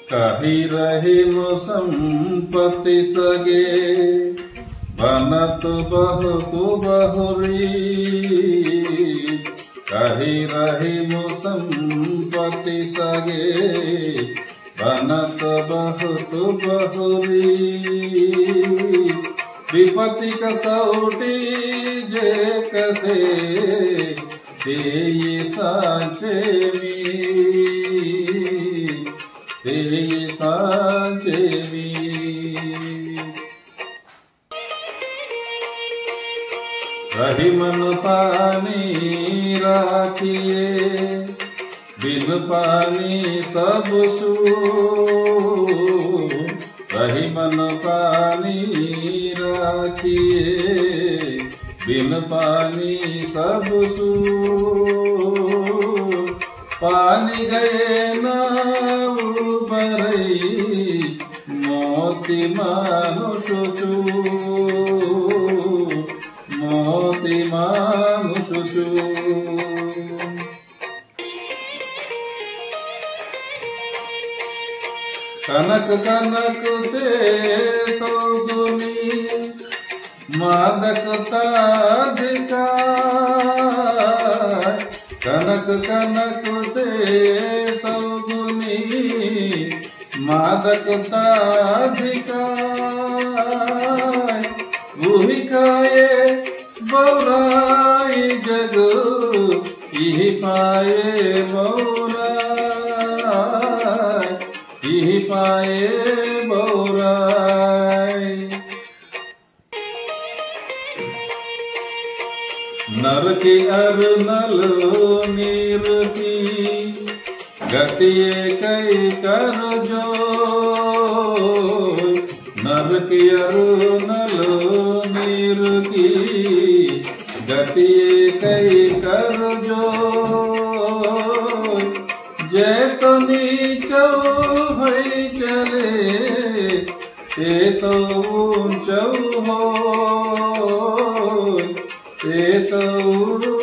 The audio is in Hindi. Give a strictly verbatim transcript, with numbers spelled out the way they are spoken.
कही रही संपत्ति सगे बनत बहुत बहुरी। कही रही संपत्ति सगे बनत बहुत बहुरी। विपत्ति कसौटी जे कसे तेई सांचेवी तेई सांचेवी। रही मन पानी राखिए बिन पानी सब सू। रही मन पानी राखिए बिन पानी सब सू। पानी गए न उबरई मोती मानुष चू। मोती मानुष चू। कनक कनक ते सौगुनी मादकता अधिकार। कनक कनक ते सौगुनी मादकता अधिकार। वही खाए बौराई जग यही पाए बौराई यही पाए बौराई। नर की अर नल नीर की गति कई कर जो। नर की अर नल नीर की गति कई कर जो। जय तो नीचो भई चले ते तो ऊंचो हो ते तो